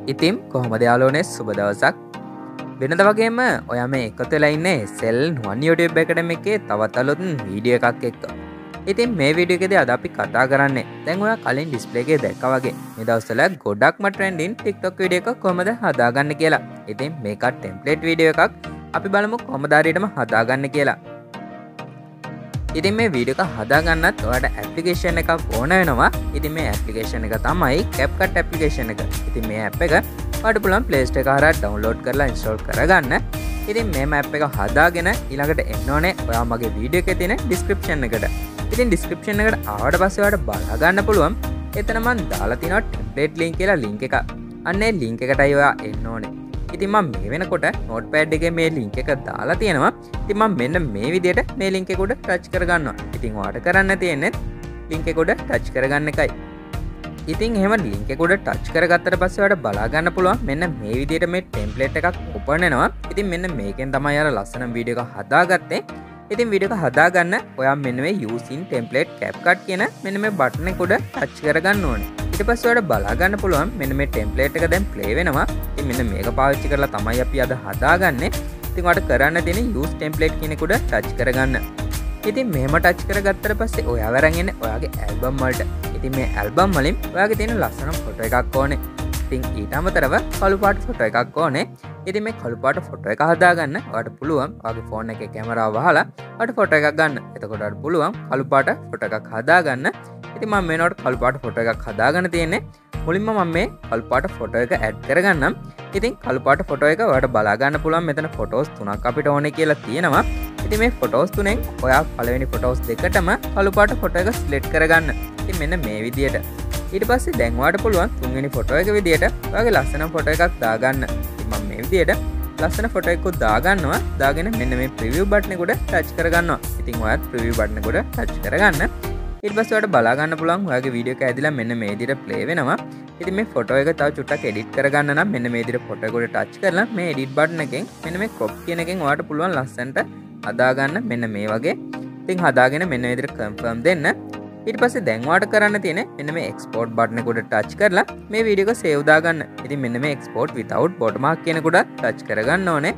ඉතින් කොහොමද යාළුවනේ සුබ දවසක්. වෙනද වගේම ඔයා මේ එකතු වෙලා ඉන්නේ සෙල් නුවන් YouTube Academy එකේ තවත් අලුත් වීඩියෝ එකක් එක්ක. ඉතින් මේ වීඩියෝ එකේදී අද අපි කතා කරන්නේ දැන් ඔයා කලින් ඩිස්ප්ලේ එකේ දැක්කා වගේ මේ දවස්වල ගොඩක්ම ට්‍රෙන්ඩින් TikTok වීඩියෝ එකක් කොහොමද හදාගන්නේ කියලා. ඉතින් මේක ටෙම්ප්ලේට් වීඩියෝ එකක්. අපි බලමු කොහොමද හරියටම හදාගන්නේ කියලා. ඉතින් මේ වීඩියෝ එක හදාගන්නත් ඔයාලට ඇප්ලිකේෂන් එකක් ඕන වෙනවා. ඉතින් මේ ඇප්ලිකේෂන් එක තමයි Capcut ඇප්ලිකේෂන් එක. ඉතින් මේ ඇප් එක ඔයාලට පුළුවන් Play Store එක හරහා ඩවුන්ලෝඩ් කරලා ඉන්ස්ටෝල් කරගන්න. ඉතින් මේ ඇප් එක හදාගෙන ඊළඟට එන්න ඕනේ ඔයා මගේ වීඩියෝ එකේ තියෙන ඩිස්ක්‍රිප්ෂන් එකට. ඉතින් ඩිස්ක්‍රිප්ෂන් එකට ආවට පස්සේ ඔයාලට බලා ගන්න පුළුවන්. එතන මම දාලා තියෙනවා ටෙම්ප්ලේට් ලින්ක් කියලා ලින්ක් එක. අන්න ඒ ලින්ක් එකටයි ඔයා එන්න ඕනේ. ඉතින් මම මේ වෙනකොට නෝට්පෑඩ් එකේ මේ ලින්ක් එක දාලා තියෙනවා. ඉතින් මම මෙන්න මේ විදිහට මේ ලින්ක් එක උඩ ටච් කරගන්නවා. ඉතින් ඔයාලට කරන්න තියෙන්නේ ලින්ක් එක උඩ ටච් කරගන්න එකයි. ඉතින් එහෙම ලින්ක් එක උඩ ටච් කරගත්තට පස්සේ ඔයාලට බලා ගන්න පුළුවන් මෙන්න මේ විදිහට මේ ටෙම්ප්ලේට් එකක් ඕපන් වෙනවා. ඉතින් මෙන්න මේකෙන් තමයි අර ලස්සන වීඩියෝ එක හදාගත්තේ. ඉතින් වීඩියෝ එක හදාගන්න ඔයා මෙන්න මේ using template CapCut කියන මෙන්න මේ බටන් එක උඩ ටච් කරගන්න ඕනේ. ඊට පස්සේ ඔයාලට බලා ගන්න පුළුවන් මෙන්න මේ ටෙම්ප්ලේට් එක දැන් ප්ලේ වෙනවා. ඉතින් මෙන්න මේක පාවිච්චි කරලා තමයි අපි අද හදාගන්නේ. ඉතින් ඔයාලට කරන්න තියෙන්නේ use template කියන එක උඩ ටච් කරගන්න. ඉතින් මෙහෙම ටච් කරගත්තට පස්සේ ඔයා වරන් එන්නේ ඔයාගේ ඇල්බම් වලට. ඉතින් මේ ඇල්බම් වලින් ඔයාගේ තියෙන ලස්සන ෆොටෝ එකක් ඕනේ. ඉතින් ඊට අමතරව කළු පාට ෆොටෝ එකක් ඕනේ. ඉතින් මේ කළු පාට ෆොටෝ එක හදාගන්න ඔයාලට පුළුවන් ඔයාගේ ෆෝන් එකේ කැමරාව වහලා ඔයාලට ෆොටෝ එකක් ගන්න. එතකොට ඔයාලට පුළුවන් කළු පාට ෆොටෝ එකක් හදාගන්න. ඉතින් මම මේනකොට කළු පාට ෆොටෝ එකක් හදාගෙන තියෙන්නේ. මුලින්ම මම මේ කළු පාට ෆොටෝ එක ඇඩ් කරගන්නම්. ඉතින් කළු පාට ෆොටෝ එක ඔයාලට බලා ගන්න පුළුවන් මෙතන ෆොටෝස් තුනක් අපිට ඕනේ කියලා තියෙනවා. ඉතින් මේ ෆොටෝස් තුනෙන් ඔයා පළවෙනි ෆොටෝස් දෙකටම කළු පාට ෆොටෝ එක සිලෙක්ට් කරගන්න. ඉතින් මෙන්න මේ විදියට. ඊට පස්සේ දැන් ඔයාලට පුළුවන් තුන්වෙනි ෆොටෝ එක විදියට ඔයාගේ ලස්සන ෆොටෝ එකක් දාගන්න. ඉතින් මම මේ විදියට ලස්සන ෆොටෝ එකක් දාගන්නවා. දාගෙන මෙන්න මේ ප්‍රිවිව් බටන් එක උඩ ටච් කරගන්නවා. ඉතින් ඔයාත් ප්‍රිවිව් බටන් එක උඩ ටච් කරගන්න. ඊට පස්සේ ඔයාලට බලා ගන්න පුළුවන් ඔයාගේ වීඩියෝ එක ඇදිලා මෙන්න මේ විදියට ප්ලේ වෙනවා. ඉතින් මේ ෆොටෝ එක තව චුට්ටක් එඩිට් කරගන්න නම් මෙන්න මේ විදියට ෆොටෝ එක උඩ ටච් කරලා මේ එඩිට් බටන් එකෙන් මෙන්න මේ ක්‍රොප් කියන එකෙන් ඔයාලට පුළුවන් ලස්සනට හදාගන්න මෙන්න මේ වගේ. ඉතින් හදාගෙන මෙන්න මේ විදියට කන්ෆර්ම් දෙන්න. ඊට පස්සේ දැන් ඔයාලට කරන්න තියෙන්නේ මෙන්න මේ එක්ස්පෝර්ට් බටන් එක උඩ ටච් කරලා මේ වීඩියෝ එක සේව් දාගන්න. ඉතින් මෙන්න මේ එක්ස්පෝර්ට් without watermark කියන එක උඩ ටච් කරගන්න ඕනේ.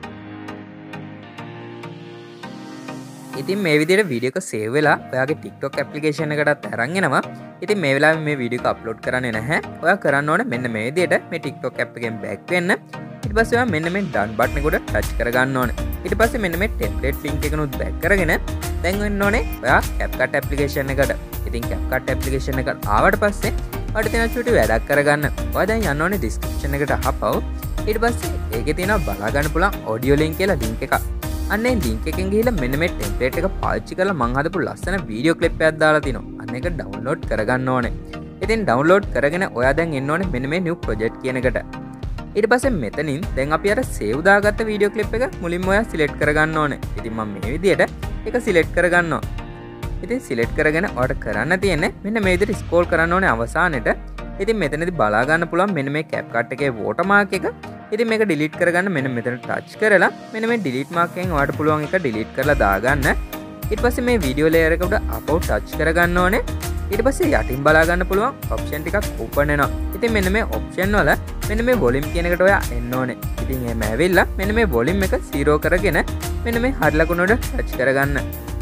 ඉතින් මේ විදිහට වීඩියෝ එක සේව් වෙලා ඔයාගේ TikTok ඇප්ලිකේෂන් එකටත් අරන් එනවා. ඉතින් මේ වෙලාවේ මේ වීඩියෝ එක අප්ලෝඩ් කරන්නේ නැහැ. ඔයා කරන්න ඕනේ මෙන්න මේ විදිහට මේ TikTok app එකෙන් බෑක් වෙන්න. ඊට පස්සේ ඔයා මෙන්න මේ done button එක උඩ ටච් කරගන්න ඕනේ. ඊට පස්සේ මෙන්න මේ template link එකනොත් බෑක් කරගෙන දැන් වෙන්න ඕනේ ඔයා CapCut ඇප්ලිකේෂන් එකට. ඉතින් CapCut ඇප්ලිකේෂන් එකට ආවට පස්සේ ඔයාලට තියෙන චුටි වැඩක් කරගන්න. ඔයා දැන් යන්න ඕනේ description එකට අහපව්. ඊට පස්සේ ඒකේ තියෙනවා බලා ගන්න පුළුවන් audio link කියලා link එකක්. අන්න ඒ link එකෙන් ගිහිල්ලා මෙන්න මේ template එක පාවිච්චි කරලා මම හදපු ලස්සන වීඩියෝ ක්ලිප් එකක් දාලා තිනවා. අන්න ඒක download කරගන්න ඕනේ. ඉතින් download කරගෙන ඔයා දැන් එන්න ඕනේ මෙන්න මේ new project කියන එකට. ඊට පස්සේ මෙතනින් දැන් අපි අර save දාගත්ත වීඩියෝ ක්ලිප් එක මුලින්ම ඔයා select කරගන්න ඕනේ. ඉතින් මම මේ විදියට ඒක select කරගන්නවා. ඉතින් select කරගෙන ඔයාලට කරන්න තියෙන්නේ මෙන්න මේ විදියට scroll කරන්න ඕනේ අවසානෙට. ඉතින් මෙතනදී බලා ගන්න පුළුවන් මෙන්න මේ CapCut එකේ watermark එක. ඉතින් මේක delete කරගන්න මෙන්න මෙතන touch කරලා මෙන්න මේ delete mark එකෙන් ඔයාලට පුළුවන් එක delete කරලා දාගන්න. ඊට පස්සේ මේ video layer එක උඩ අපව touch කරගන්න ඕනේ. ඊට පස්සේ යටින් බලා ගන්න පුළුවන් option ටිකක් open වෙනවා. ඉතින් මෙන්න මේ option වල මෙන්න මේ volume කියන එකට ඔයා එන්න ඕනේ. ඉතින් එහෙම ඇවිල්ලා මෙන්න මේ volume එක 0 කරගෙන මෙන්න මේ හරි ලකුණ උඩ touch කරගන්න.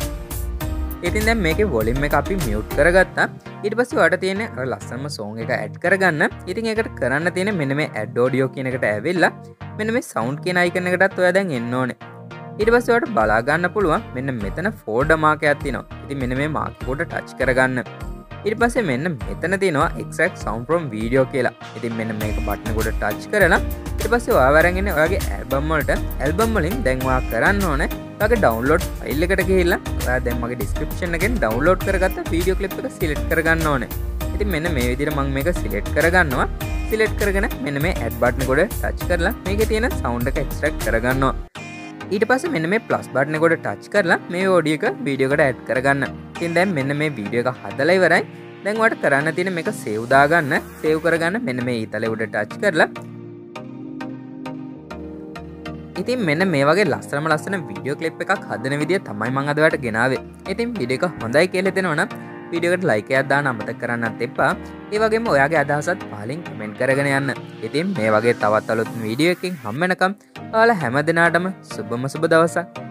ඉතින් දැන් මේකේ volume එක අපි mute කරගත්තා. ඊට පස්සේ ඔයාලට තියෙන්නේ අර ලස්සනම song එක add කරගන්න. ඉතින් ඒකට කරන්න තියෙන්නේ මෙන්න මේ add audio කියන එකට ඇවිල්ලා මෙන්න මේ sound කියන icon එකටත් ඔයා දැන් එන්න ඕනේ. ඊට පස්සේ ඔයාලට බලා ගන්න පුළුවන් මෙන්න මෙතන folder mark එකක් තියෙනවා. ඉතින් මෙන්න මේ mark එක උඩ touch කරගන්න. ඊට පස්සේ මෙන්න මෙතන තියෙනවා extract sound from video කියලා. ඉතින් මෙන්න මේක බටන් එක උඩ touch කරලා ඊට පස්සේ ඔයා වරන් ඉන්නේ ඔයාගේ album වලට album වලින් දැන් ඔයා කරන්න ඕනේ ඔයාගේ download file එකට ගිහිල්ලා ඔයා දැන් මගේ description එකෙන් download කරගත්ත video clip එක select කරගන්න ඕනේ. ඉතින් මෙන්න මේ විදිහට මම මේක select කරගන්නවා. select කරගෙන මෙන්න මේ add button එක උඩ touch කරලා මේකේ තියෙන sound එක extract කරගන්නවා. ඊට පස්සේ මෙන්න මේ plus button එක උඩ touch කරලා මේ audio එක video එකට add කරගන්න. ඉතින් දැන් මෙන්න මේ video එක හදලා ඉවරයි. දැන් ඔයාලට කරන්න තියෙන්නේ මේක save දාගන්න. save කරගන්න මෙන්න මේ ඊතලේ උඩ touch කරලා ඉතින් මෙන්න මේ වගේ ලස්සන වීඩියෝ ක්ලිප් එකක් හදන විදිය තමයි මම අද ඔයාලට ගෙනාවේ. ඉතින් වීඩියෝ එක හොඳයි කියලා හිතෙනවා නම් වීඩියෝකට ලයික් එකක් දාන්න අමතක කරන්නත් එපා. ඒ වගේම ඔයාගේ අදහසත් පහලින් කමෙන්ට් කරගෙන යන්න. ඉතින් මේ වගේ තවත් අලුත් වීඩියෝ එකකින් හම්බ වෙනකම් ඔයාලා හැම දිනාටම සුබම සුබ දවසක්.